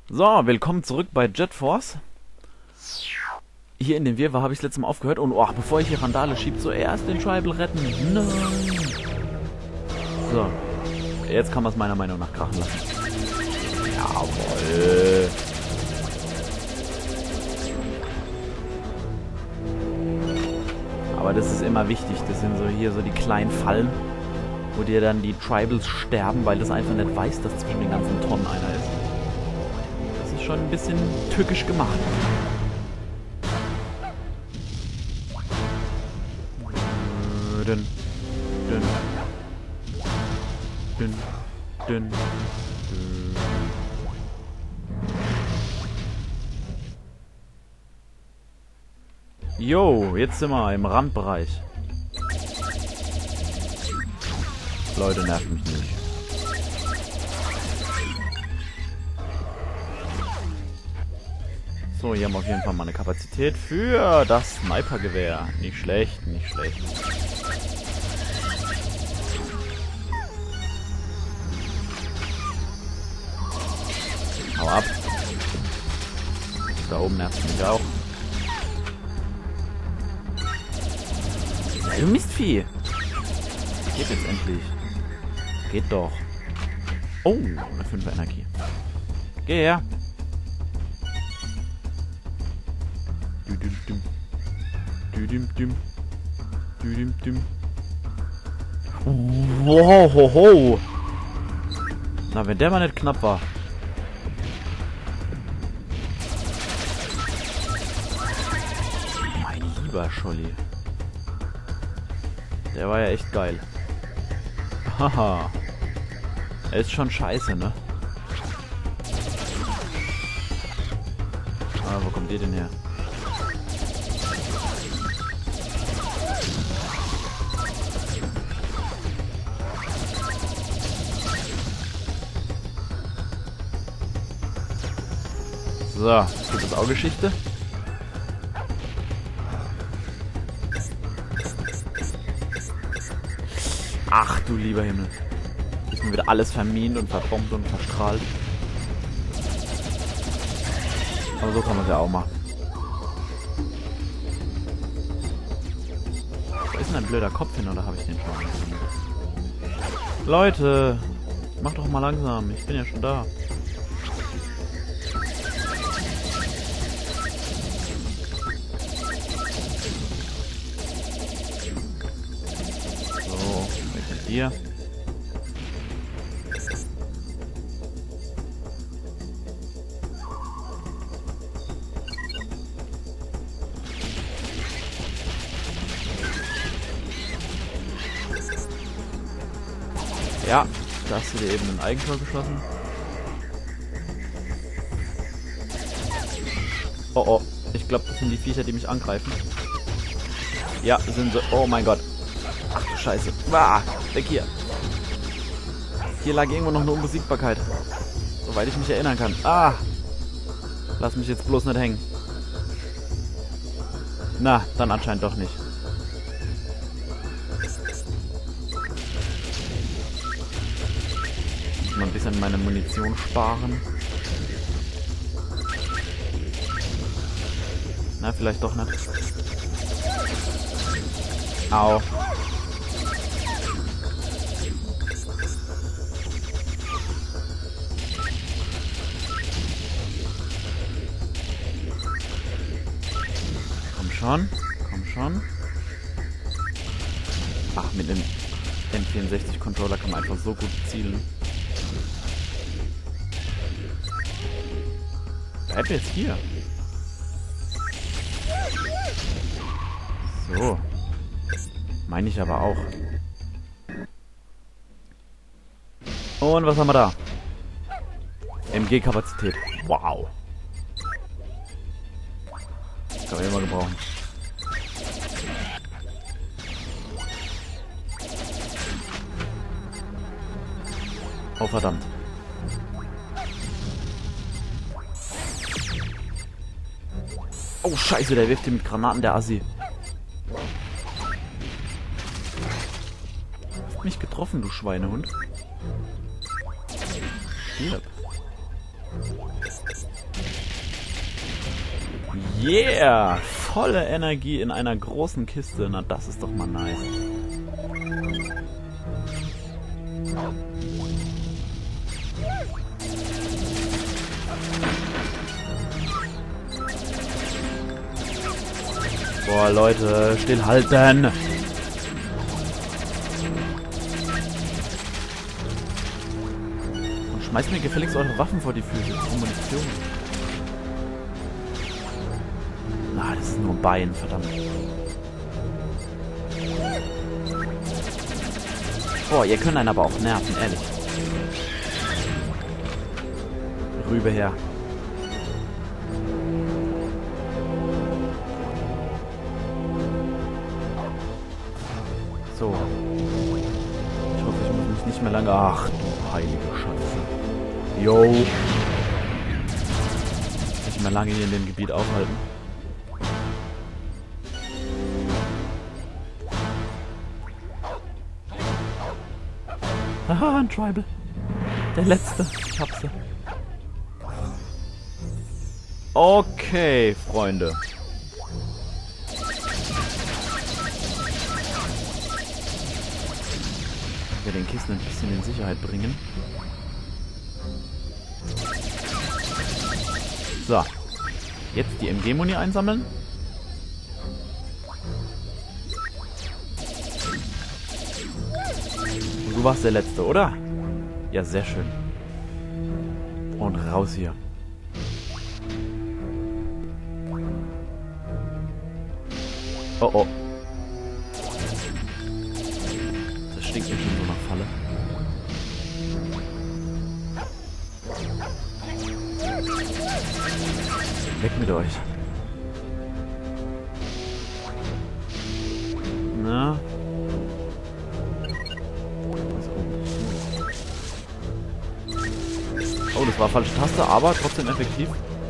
So, willkommen zurück bei Jet Force. Hier in dem Wirrwarr habe ich das letzte Mal aufgehört. Und bevor ich hier Randale schiebe, zuerst den Tribal retten. Nein. So, jetzt kann man es meiner Meinung nach krachen lassen. Jawohl. Aber das ist immer wichtig. Das sind so hier so die kleinen Fallen, wo dir dann die Tribals sterben, weil das einfach nicht weiß, dass zwischen den ganzen Tonnen einer ist. Das ist schon ein bisschen tückisch gemacht. Dünn, dünn, dünn, dünn, dünn. Jo, jetzt sind wir im Randbereich. Leute, nervt mich nicht. So, hier haben wir auf jeden Fall mal eine Kapazität für das Snipergewehr. Nicht schlecht, nicht schlecht. Hau ab. Da oben nervt mich auch. Ja, du Mistvieh. Geht jetzt endlich. Geht doch. Oh, eine 5er Energie. Geh her. Düdüm-düm. Düdüm-düm. Düdüm-düm. Wow, ho, ho. Na, wenn der mal nicht knapp war. Mein lieber Scholli. Der war ja echt geil. Haha. Er ist schon scheiße, ne? Ah, wo kommt ihr denn her? So, gibt es auch Geschichte? Ach du lieber Himmel. Ist mir wieder alles vermint und verbombt und verstrahlt. Aber so kann man es ja auch machen. Wo ist denn ein blöder Kopf hin, oder habe ich den schon? Leute, macht doch mal langsam. Ich bin ja schon da. So, weg mit dir. Ja, da hast du dir eben ein Eigentor geschossen. Oh oh, ich glaube, das sind die Viecher, die mich angreifen. Ja, sind sie. Oh mein Gott. Ach du Scheiße. Ah, weg hier. Hier lag irgendwo noch eine Unbesiegbarkeit. Soweit ich mich erinnern kann. Ah. Lass mich jetzt bloß nicht hängen. Na, dann anscheinend doch nicht. Mal ein bisschen meine Munition sparen. Na, vielleicht doch nicht. Au. Komm schon. Komm schon. Ach, mit dem N64-Controller kann man einfach so gut zielen. Bleib jetzt hier. So. Meine ich aber auch. Und was haben wir da? MG-Kapazität. Wow. Das kann man immer gebrauchen. Oh verdammt. Oh scheiße, der wirft hier mit Granaten, der Assi. Hast mich getroffen, du Schweinehund. Stirb. Yeah! Volle Energie in einer großen Kiste. Na, das ist doch mal nice. Boah, Leute, stillhalten! Und schmeißt mir gefälligst eure Waffen vor die Füße. Das ist Munition. Ah, das ist nur ein Bein, verdammt. Boah, ihr könnt einen aber auch nerven, ehrlich. Rübe her. So. Ich hoffe, ich muss mich nicht mehr lange... Ach, du heilige Scheiße. Jo. Nicht mehr lange hier in dem Gebiet aufhalten. Haha, ein Tribal. Der letzte. Ich hab's ja. Okay, Freunde. Wir den Kisten ein bisschen in Sicherheit bringen. So. Jetzt die MG-Muni einsammeln. Du warst der Letzte, oder? Ja, sehr schön. Und raus hier. Oh oh. Das stinkt mir schon so nach Falle. Weg mit euch. Na? Oh, das war falsche Taste, aber trotzdem effektiv.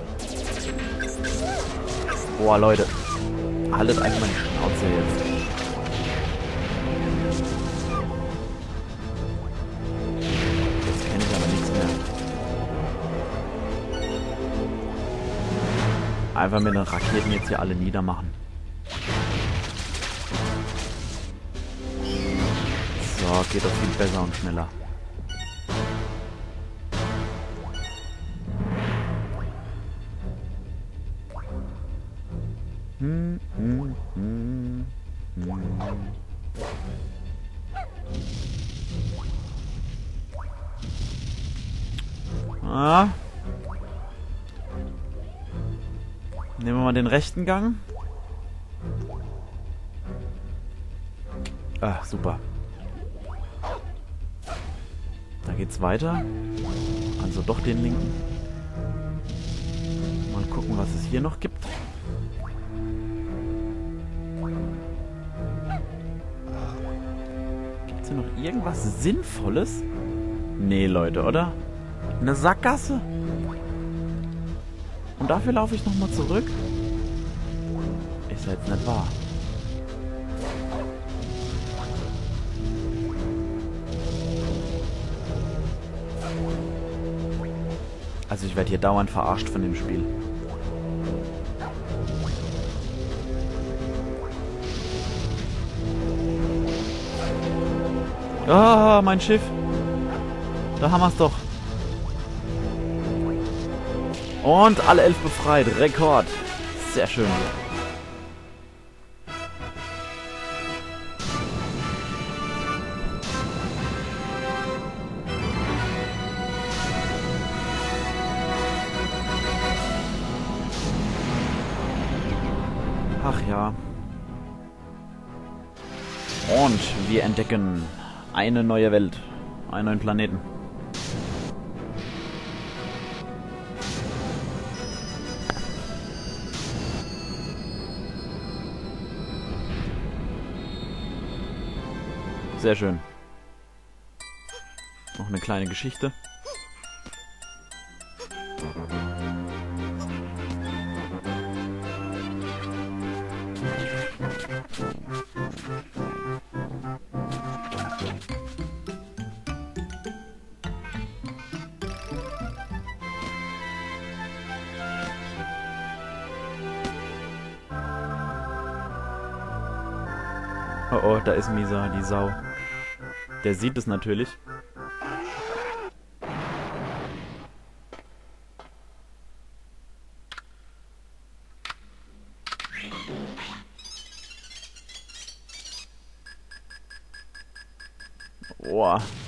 Boah, Leute. Haltet einfach mal die Schnauze jetzt. Jetzt kenne ich aber nichts mehr. Einfach mit den Raketen jetzt hier alle niedermachen. So, geht doch viel besser und schneller. Ah. Nehmen wir mal den rechten Gang. Ah, super. Da geht's weiter. Also doch den linken. Mal gucken, was es hier noch gibt. Gibt's hier noch irgendwas Sinnvolles? Nee, Leute, oder? Eine Sackgasse? Und dafür laufe ich nochmal zurück? Ist ja jetzt nicht wahr. Also ich werde hier dauernd verarscht von dem Spiel. Ah, mein Schiff. Da haben wir es doch. Und alle 11 befreit. Rekord. Sehr schön. Ach ja. Und wir entdecken eine neue Welt. Einen neuen Planeten. Sehr schön. Noch eine kleine Geschichte. Oh oh, da ist Misa, die Sau. Der sieht es natürlich. Boah,